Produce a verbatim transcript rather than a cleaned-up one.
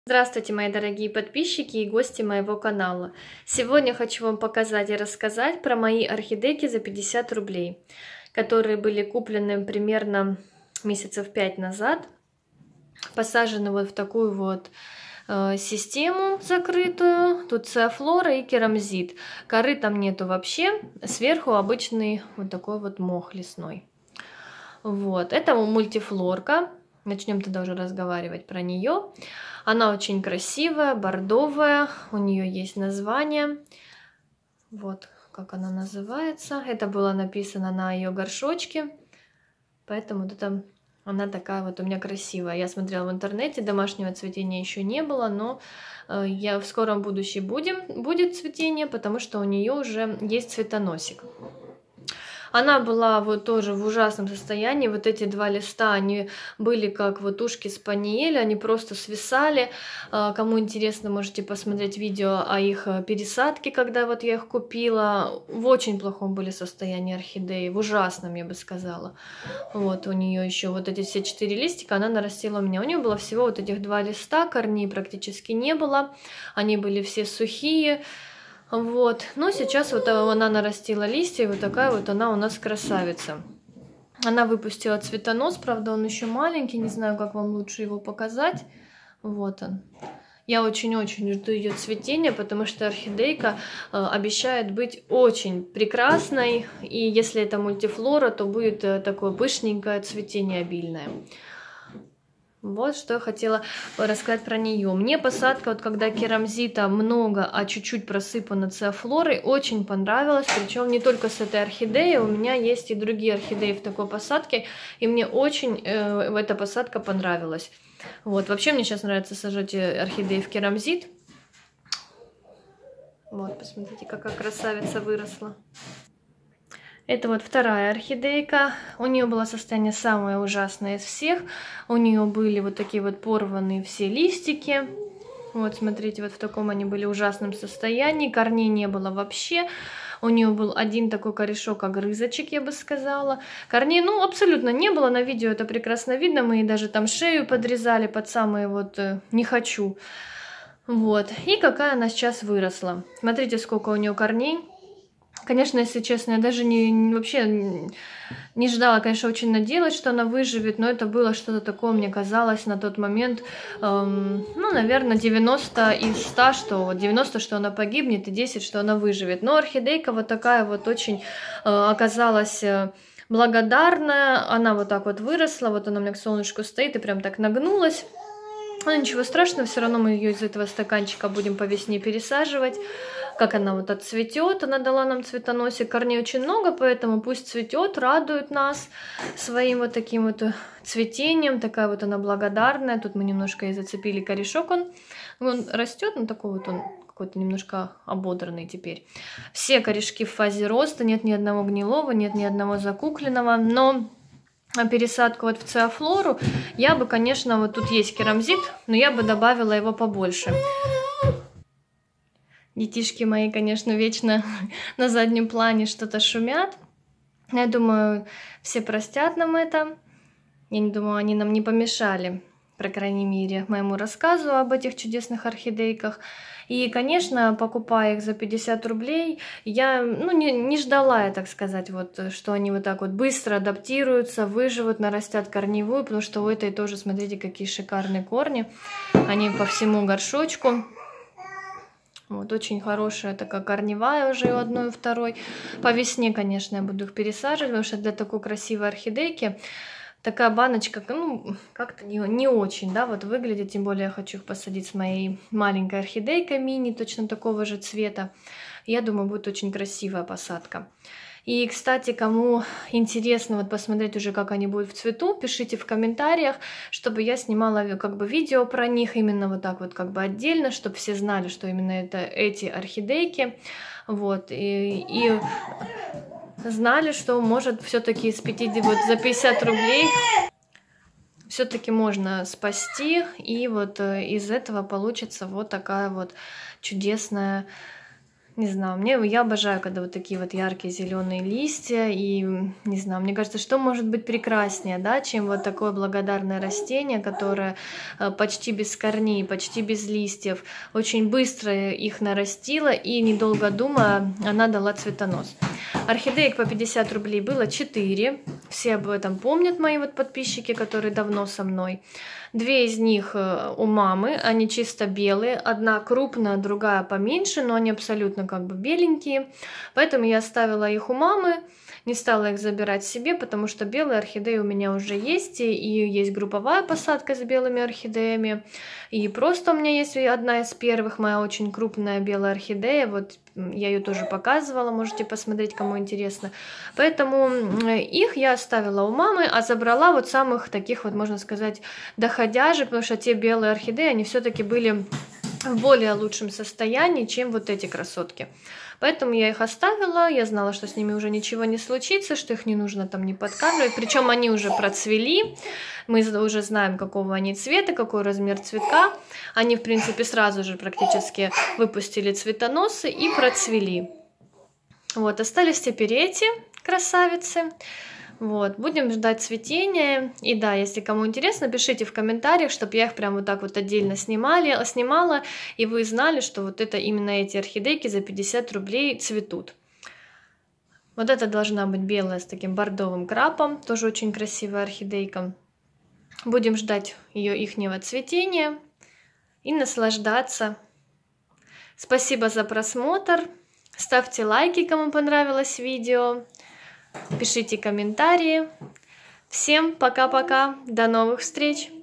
Здравствуйте, мои дорогие подписчики и гости моего канала. Сегодня хочу вам показать и рассказать про мои орхидейки за пятьдесят рублей, которые были куплены примерно месяцев пять назад. Посажены вот в такую вот э, систему закрытую. Тут циафлора и керамзит. Коры там нету вообще. Сверху обычный вот такой вот мох лесной. Вот, это мультифлорка. Начнем тогда уже разговаривать про нее. Она очень красивая, бордовая. У нее есть название. Вот как она называется. Это было написано на ее горшочке. Поэтому вот это, она такая вот у меня красивая. Я смотрела в интернете, домашнего цветения еще не было, но э, я в скором будущем будем, будет цветение, потому что у нее уже есть цветоносик. Она была вот тоже в ужасном состоянии. Вот эти два листа, они были как вот ушки спаниеля, они просто свисали. Кому интересно, можете посмотреть видео о их пересадке, когда вот я их купила. В очень плохом были состоянии орхидеи, в ужасном, я бы сказала. Вот у нее еще вот эти все четыре листика она нарастила у меня. У нее было всего вот этих два листа, корней практически не было. Они были все сухие. Вот, но сейчас вот она нарастила листья, и вот такая вот она у нас красавица. Она выпустила цветонос, правда он еще маленький, не знаю, как вам лучше его показать. Вот он. Я очень-очень жду ее цветения, потому что орхидейка э, обещает быть очень прекрасной. И если это мультифлора, то будет э, такое пышненькое цветение обильное. Вот что я хотела рассказать про нее. Мне посадка, вот когда керамзита много, а чуть-чуть просыпана циафлорой, очень понравилась. Причем не только с этой орхидеей, у меня есть и другие орхидеи в такой посадке. И мне очень э, эта посадка понравилась. Вот, вообще мне сейчас нравится сажать орхидеи в керамзит. Вот, посмотрите, какая красавица выросла. Это вот вторая орхидейка. У нее было состояние самое ужасное из всех. У нее были вот такие вот порванные все листики. Вот, смотрите, вот в таком они были ужасном состоянии. Корней не было вообще. У нее был один такой корешок огрызочек, я бы сказала. Корней, ну, абсолютно не было. На видео это прекрасно видно. Мы даже там шею подрезали под самые вот э, «не хочу». Вот. И какая она сейчас выросла. Смотрите, сколько у нее корней. Конечно, если честно, я даже не, не вообще не ждала, конечно, очень надеялась, что она выживет, но это было что-то такое, мне казалось на тот момент, эм, ну, наверное, девяносто из ста, что девяносто, что она погибнет, и десять, что она выживет. Но орхидейка вот такая вот очень э, оказалась э, благодарная, она вот так вот выросла, вот она у меня к солнышку стоит и прям так нагнулась. Но ничего страшного, все равно мы ее из этого стаканчика будем по весне пересаживать. Как она вот отцветет, она дала нам цветоносик, корней очень много, поэтому пусть цветет, радует нас своим вот таким вот цветением. Такая вот она благодарная. Тут мы немножко и зацепили корешок, он, он растет, но такой вот он какой-то немножко ободранный теперь. Все корешки в фазе роста, нет ни одного гнилого, нет ни одного закукленного, но... А пересадку вот в циафлору я бы, конечно, вот тут есть керамзит, но я бы добавила его побольше. Детишки мои, конечно, вечно на заднем плане что-то шумят. Я думаю, все простят нам это. Я не думаю, они нам не помешали, по крайней мере, моему рассказу об этих чудесных орхидейках. И, конечно, покупая их за пятьдесят рублей, я ну, не, не ждала, я, так сказать, вот, что они вот так вот быстро адаптируются, выживут, нарастят корневую, потому что у этой тоже, смотрите, какие шикарные корни. Они по всему горшочку. Вот, очень хорошая такая корневая уже у одной и второй. По весне, конечно, я буду их пересаживать, потому что для такой красивой орхидейки такая баночка, ну, как-то не, не очень, да, вот выглядит. Тем более я хочу их посадить с моей маленькой орхидейкой мини, точно такого же цвета. Я думаю, будет очень красивая посадка. И, кстати, кому интересно вот посмотреть уже, как они будут в цвету, пишите в комментариях, чтобы я снимала как бы видео про них именно вот так вот как бы отдельно, чтобы все знали, что именно это эти орхидейки. Вот, и... и... знали, что может все-таки с пятидесяти, вот за пятьдесят рублей все-таки можно спасти, и вот из этого получится вот такая вот чудесная Не знаю, мне я обожаю, когда вот такие вот яркие зеленые листья, и не знаю, мне кажется, что может быть прекраснее, да, чем вот такое благодарное растение, которое э, почти без корней, почти без листьев, очень быстро их нарастила, и недолго думая, она дала цветонос. Орхидеек по пятьдесят рублей было четыре, все об этом помнят мои вот подписчики, которые давно со мной. Две из них у мамы, они чисто белые, одна крупная, другая поменьше, но они абсолютно как бы беленькие, поэтому я оставила их у мамы, не стала их забирать себе, потому что белые орхидеи у меня уже есть, и есть групповая посадка с белыми орхидеями, и просто у меня есть одна из первых, моя очень крупная белая орхидея, вот я ее тоже показывала, можете посмотреть, кому интересно. Поэтому их я оставила у мамы, а забрала вот самых таких вот, можно сказать, доходяжек, потому что те белые орхидеи, они все-таки были в более лучшем состоянии, чем вот эти красотки. Поэтому я их оставила, я знала, что с ними уже ничего не случится, что их не нужно там не подкармливать. Причем они уже процвели, мы уже знаем, какого они цвета, какой размер цветка. Они, в принципе, сразу же практически выпустили цветоносы и процвели. Вот, остались теперь эти красавицы. Вот, будем ждать цветения. И да, если кому интересно, пишите в комментариях, чтобы я их прям вот так вот отдельно снимали, снимала, и вы знали, что вот это именно эти орхидейки за пятьдесят рублей цветут. Вот это должна быть белая с таким бордовым крапом, тоже очень красивая орхидейка. Будем ждать ее ихнего цветения и наслаждаться. Спасибо за просмотр. Ставьте лайки, кому понравилось видео. Пишите комментарии. Всем пока-пока. До новых встреч.